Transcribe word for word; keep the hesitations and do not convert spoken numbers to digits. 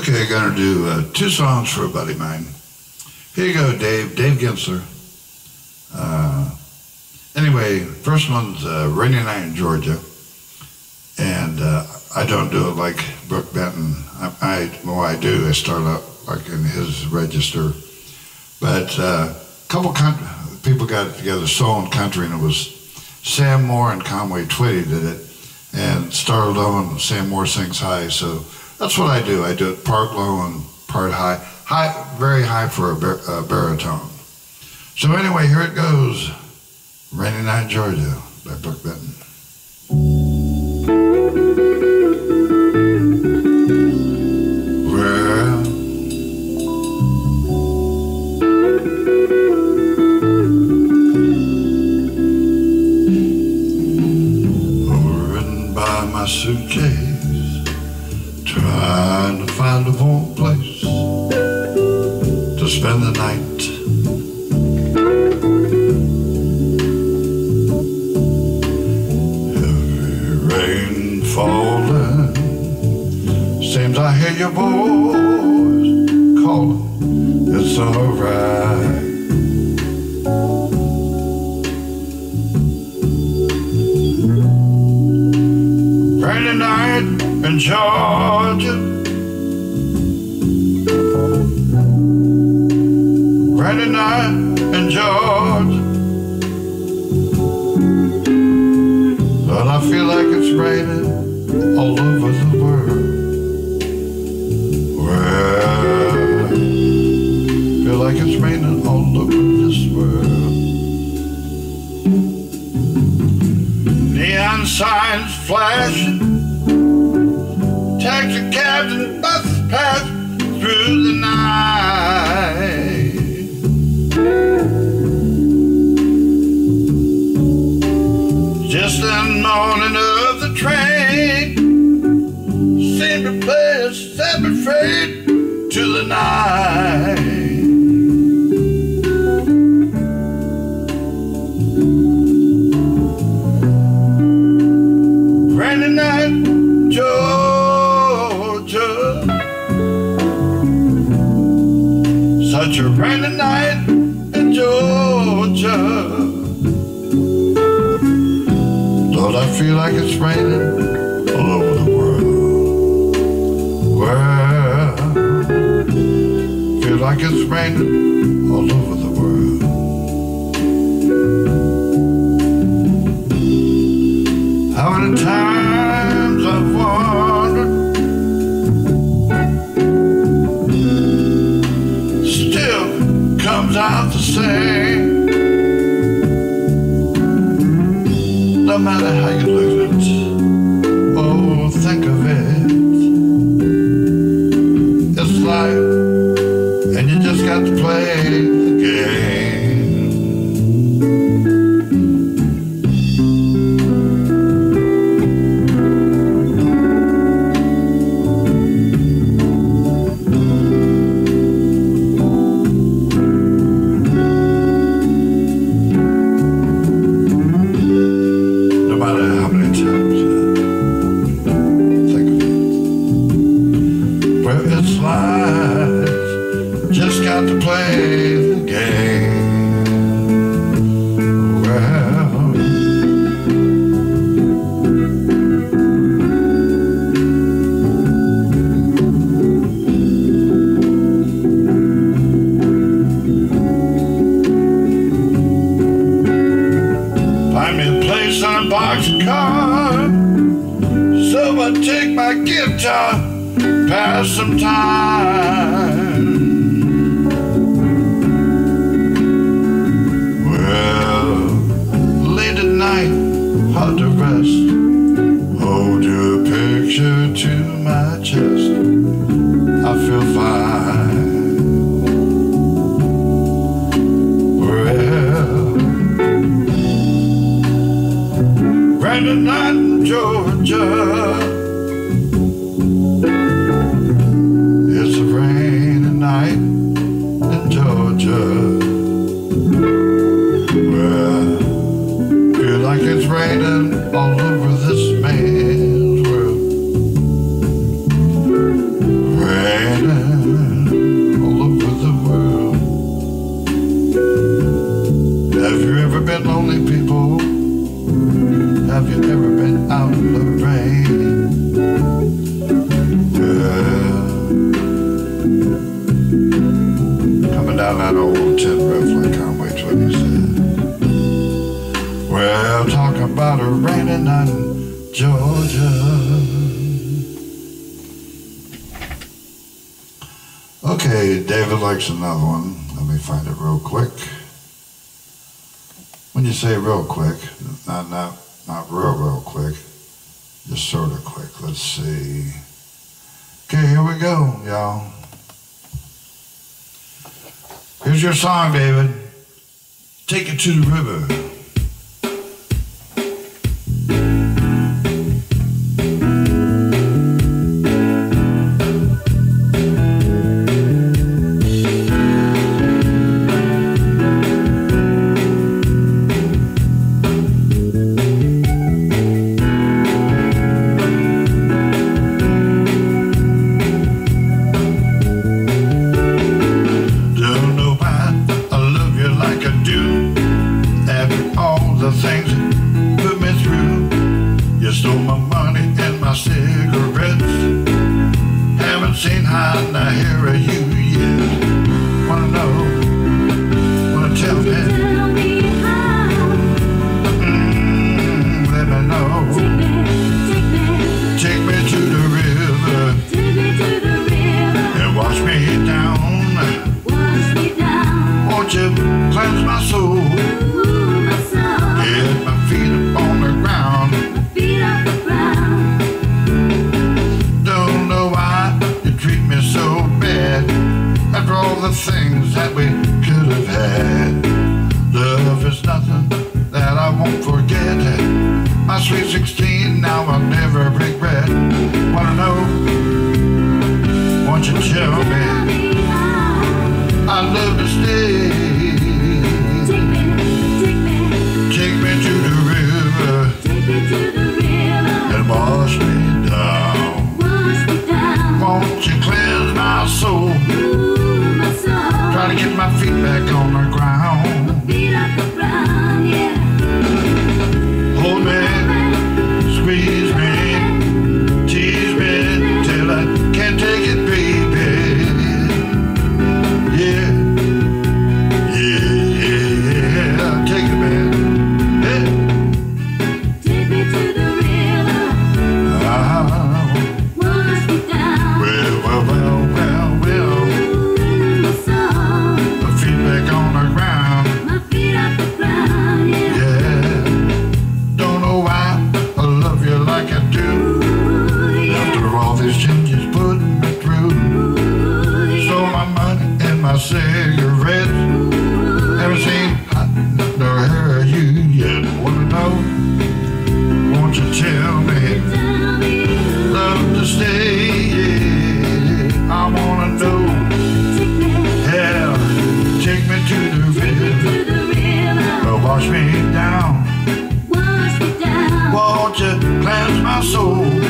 Okay, I'm gonna do uh, two songs for a buddy of mine. Here you go, Dave. Dave Ginsler. Uh, anyway, first one's uh, Rainy Night in Georgia. And uh, I don't do it like Brook Benton. I, I, well, I do. I start out like in his register. But uh, a couple country, people got it together, soul and country, and it was Sam Moore and Conway Twitty did it. And started low and Sam Moore sings high. So that's what I do. I do it part low and part high. High, very high for a, bar a baritone. So anyway, here it goes. Rainy Night in Georgia by Brook Benton. Well, overridden by my suitcase, trying to find a warm place to spend the night. Falling, seems I hear your voice calling, it's alright. Rainy night in Georgia, rainy night in Georgia, but I feel like it's raining all over the world. Well, feel like it's raining all over this world. Neon signs flashing, taxi cabs and buses pass through the night. Just the morning of the train seemed to play a separate fate to the night. Rainy night, Georgia, such a rainy night in Georgia. Lord, I feel like it's raining all over the world. Well, feel like it's raining all over the world. How many times I've wondered, still comes out the same. No matter how you look at it, oh, think of it. It's life, and you just got to play the game. Just got to play the game. Well, find me a place on a boxcar, so I take my guitar, pass some time. Hard to rest, hold your picture to my chest, I feel fine. Well, rainy night in Georgia, it's a rainy night in Georgia. Well, feel like it's raining all over this man's world. Rain about a rainy night in Georgia. Okay, David likes another one. Let me find it real quick. When you say real quick, not not not real real quick, just sort of quick. Let's see. Okay, here we go, y'all. Here's your song, David. Take it to the river. Things that we could have had. Love is nothing that I won't forget. My sweet sixteen, now I'll never regret. Wanna know? Won't you tell me? I'd love to stay. Take me, take me, take me to the river. Take me to the river and wash me down. Wash me down. Won't you cleanse my soul? Try to get my feet back on the ground. My feet off the ground, yeah. Hold me, squeeze me, tease me till I can't take it, baby. Yeah, yeah, yeah. Take it, man. Yeah. Take me to the river. Ah. Wash me down. Well, well, well, well, well. Cigarettes, haven't seen hot nor heard you yet. Wanna know? Won't you tell me? Love to stay, yeah. I wanna know. Hell, take me to the river, but wash me down. Won't you cleanse my soul?